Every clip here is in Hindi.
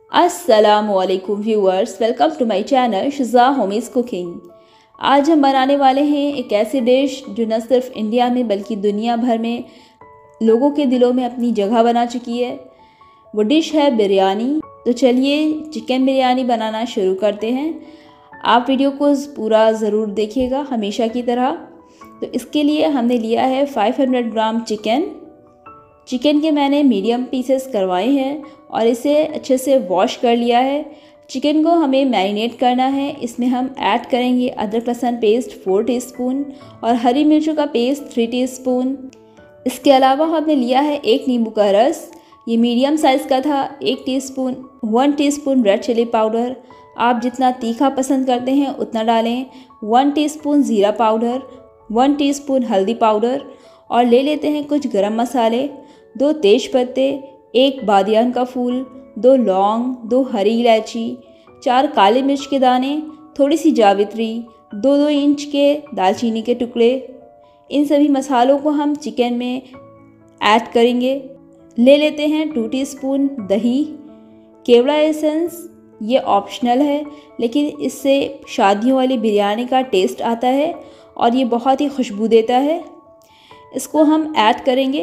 अस्सलामुअलैकुम viewers, welcome to my channel Shiza homies cooking. आज हम बनाने वाले हैं एक ऐसी डिश जो न सिर्फ इंडिया में बल्कि दुनिया भर में लोगों के दिलों में अपनी जगह बना चुकी है। वो डिश है बिरयानी। तो चलिए चिकन बिरयानी बनाना शुरू करते हैं। आप वीडियो को पूरा ज़रूर देखिएगा हमेशा की तरह। तो इसके लिए हमने लिया है 500 ग्राम चिकन के मैंने मीडियम पीसेस करवाए हैं और इसे अच्छे से वॉश कर लिया है। चिकन को हमें मैरिनेट करना है। इसमें हम ऐड करेंगे अदरक लहसुन पेस्ट 4 टीस्पून और हरी मिर्चों का पेस्ट 3 टीस्पून। इसके अलावा हमने लिया है 1 नींबू का रस, ये मीडियम साइज़ का था, 1 teaspoon, 1 teaspoon red chilli powder, आप जितना तीखा पसंद करते हैं उतना डालें, 1 टीस्पून ज़ीरा पाउडर, 1 टीस्पून हल्दी पाउडर और ले लेते हैं कुछ गरम मसाले, 2 तेज़पत्ते, 1 बादियान का फूल, 2 लौंग, 2 हरी इलायची, 4 काली मिर्च के दाने, थोड़ी सी जावित्री, 2-2 इंच के दालचीनी के टुकड़े। इन सभी मसालों को हम चिकन में ऐड करेंगे। ले लेते हैं 2 टीस्पून दही। केवड़ा एसेंस ये ऑप्शनल है, लेकिन इससे शादियों वाली बिरयानी का टेस्ट आता है और ये बहुत ही खुशबू देता है। इसको हम ऐड करेंगे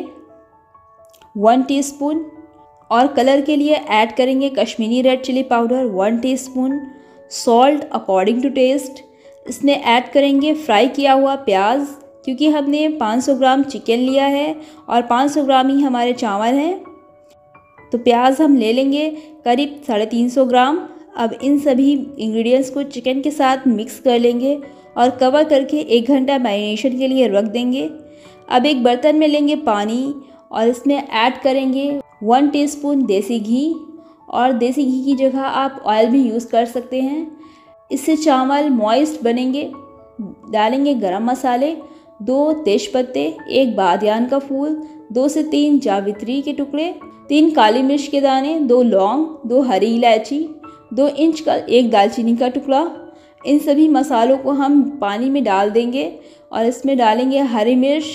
1 टीस्पून और कलर के लिए ऐड करेंगे Kashmiri red chilli powder 1 teaspoon, salt according to taste. इसमें ऐड करेंगे फ्राई किया हुआ प्याज, क्योंकि हमने 500 ग्राम चिकन लिया है और 500 ग्राम ही हमारे चावल हैं, तो प्याज हम ले लेंगे करीब 350 ग्राम। अब इन सभी इंग्रेडिएंट्स को चिकन के साथ मिक्स कर लेंगे और कवर करके 1 घंटा मैरिनेशन के लिए रख देंगे। अब एक बर्तन में लेंगे पानी और इसमें ऐड करेंगे 1 टीस्पून देसी घी, और देसी घी की जगह आप ऑयल भी यूज़ कर सकते हैं। इससे चावल मॉइस्ट बनेंगे। डालेंगे गरम मसाले, 2 तेज़पत्ते, 1 बादियान का फूल, 2 से 3 जावित्री के टुकड़े, 3 काली मिर्च के दाने, 2 लौंग, 2 हरी इलायची, 2 इंच का 1 दालचीनी का टुकड़ा। इन सभी मसालों को हम पानी में डाल देंगे और इसमें डालेंगे हरी मिर्च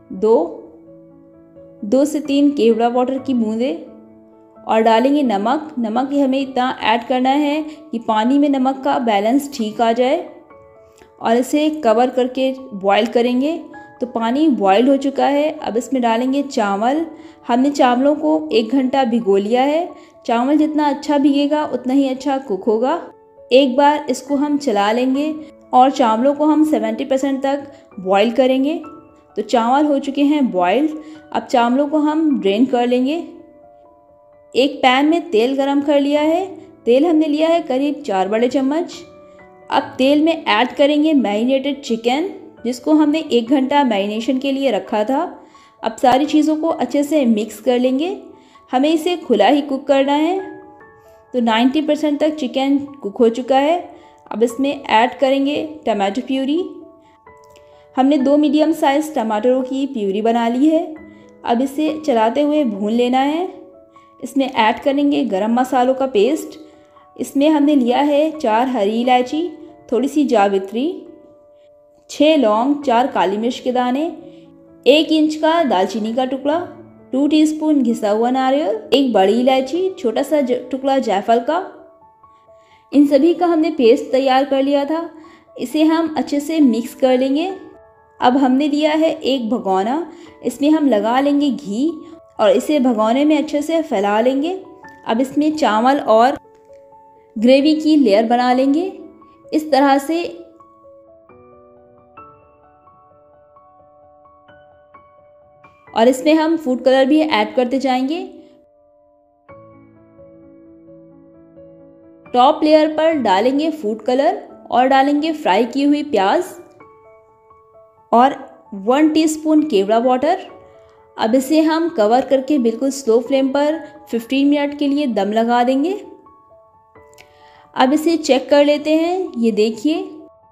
2 से 3 केवड़ा वाटर की बूंदें और डालेंगे नमक। नमक हमें इतना ऐड करना है कि पानी में नमक का बैलेंस ठीक आ जाए और इसे कवर करके बॉईल करेंगे। तो पानी बॉईल हो चुका है। अब इसमें डालेंगे चावल। हमने चावलों को 1 घंटा भिगो लिया है। चावल जितना अच्छा भीगेगा उतना ही अच्छा कुक होगा। एक बार इसको हम चला लेंगे और चावलों को हम 70% तक बॉईल करेंगे। तो चावल हो चुके हैं बॉइल्ड। अब चावलों को हम ड्रेन कर लेंगे। एक पैन में तेल गरम कर लिया है। तेल हमने लिया है करीब 4 बड़े चम्मच। अब तेल में ऐड करेंगे मैरिनेटेड चिकन, जिसको हमने 1 घंटा मैरिनेशन के लिए रखा था। अब सारी चीज़ों को अच्छे से मिक्स कर लेंगे। हमें इसे खुला ही कुक करना है। तो 90% तक चिकन कुक हो चुका है। अब इसमें ऐड करेंगे टमाटो प्यूरी। हमने 2 मीडियम साइज़ टमाटरों की प्यूरी बना ली है। अब इसे चलाते हुए भून लेना है। इसमें ऐड करेंगे गरम मसालों का पेस्ट। इसमें हमने लिया है 4 हरी इलायची, थोड़ी सी जावित्री, 6 लौंग, 4 काली मिर्च के दाने, 1 इंच का दालचीनी का टुकड़ा, 2 टीस्पून घिसा हुआ नारियल, 1 बड़ी इलायची, छोटा सा टुकड़ा जायफल का। इन सभी का हमने पेस्ट तैयार कर लिया था। इसे हम अच्छे से मिक्स कर लेंगे। अब हमने लिया है एक भगोना। इसमें हम लगा लेंगे घी और इसे भगोने में अच्छे से फैला लेंगे। अब इसमें चावल और ग्रेवी की लेयर बना लेंगे इस तरह से। और इसमें हम फूड कलर भी ऐड करते जाएंगे। टॉप लेयर पर डालेंगे फूड कलर और डालेंगे फ्राई की हुई प्याज और 1 टीस्पून केवड़ा वाटर। अब इसे हम कवर करके बिल्कुल स्लो फ्लेम पर 15 मिनट के लिए दम लगा देंगे। अब इसे चेक कर लेते हैं। ये देखिए,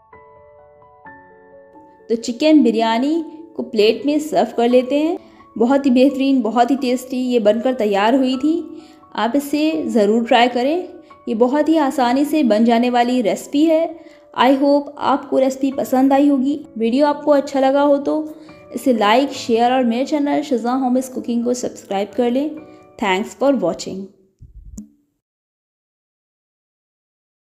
तो चिकन बिरयानी को प्लेट में सर्व कर लेते हैं। बहुत ही बेहतरीन, बहुत ही टेस्टी ये बनकर तैयार हुई थी। आप इसे ज़रूर ट्राई करें। ये बहुत ही आसानी से बन जाने वाली रेसिपी है। आई होप आपको रेसिपी पसंद आई होगी। वीडियो आपको अच्छा लगा हो तो इसे लाइक, शेयर और मेरे चैनल शिज़ा होमीज़ कुकिंग को सब्सक्राइब कर लें। Thanks for watching.